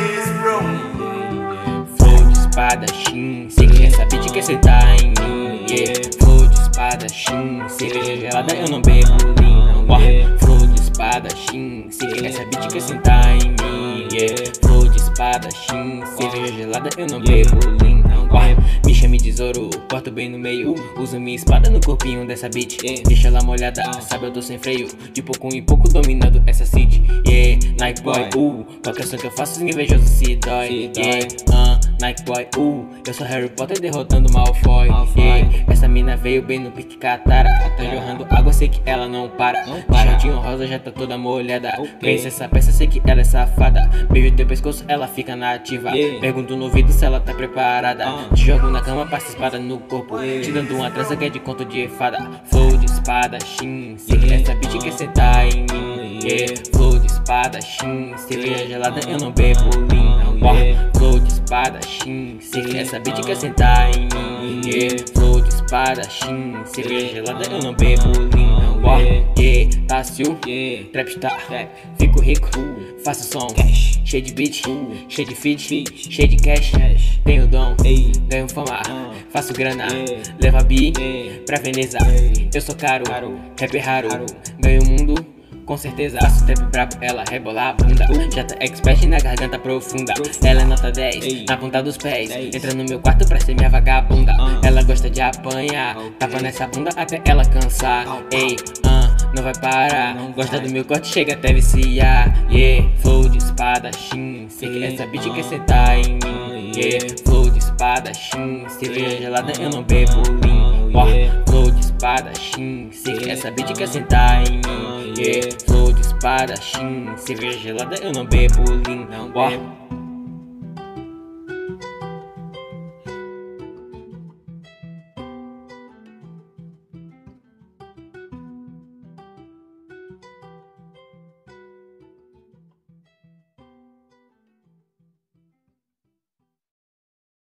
is, bro. Flow de espadachim, sei que essa beat quer sentar em mim, yeah. Flow de espadachim, cerveja gelada eu não bebo lean, não. Flow de espadachim, sei que essa beat quer sentar em mim, yeah. Flow de espadachim, cerveja gelada eu não bebo lean, não. Me chame de Zoro, corto bem no meio, uso minha espada no corpinho dessa beat, deixa ela molhada, sabe eu tô sem freio, de pouco em pouco dominando essa city, yeah. Nike boy, qualquer som que eu faço os invejosos se dói, yeah. Nike boy, eu sou Harry Potter derrotando Malfoy, yeah. Essa mina veio bem no pique Katara, tá jorrando água, sei que ela não para, shortinho rosa já tá toda molhada, pensa essa peça, sei que ela é safada, beijo teu pescoço, ela fica na ativa, pergunto no ouvido se ela tá preparada, te jogo na cama, passa espada no corpo, te dando uma trança que é de conto de fada. Flow de espadachim, sei que essa beat quer sentar em mim, yeah. Flow de espadachim, cerveja gelada eu não bebo lean, não. Flow de espadachim, sei que essa beat quer sentar em mim, yeah. Flow de espadachim, cerveja gelada eu não bebo lean, não. Yeah, Tássio, Trapstar, fico rico, faço som, cheio de beat, cheio de feed, cheio de cash, tenho dom, ganho fama, faço grana, levo a bi pra Veneza, eu sou caro, rap raro, ganho o mundo, com certeza. Faço trap brabo, ela rebola a bunda, já tá expert na garganta profunda, ela é nota 10, na ponta dos pés, entra no meu quarto pra ser minha vagabunda, ela gosta de apanhar, tapa nessa bunda até ela cansar, ei, não vai parar, gosta do meu corte, chega até viciar, yeah. Flow de espadachim, sei que essa beat quer sentar em mim, yeah. Flow de espadachim, cerveja gelada eu não bebo lean, flow de espadachim, sei que essa beat quer sentar em mim, yeah. Flow de espadachim, cerveja gelada eu não bebo lean, não.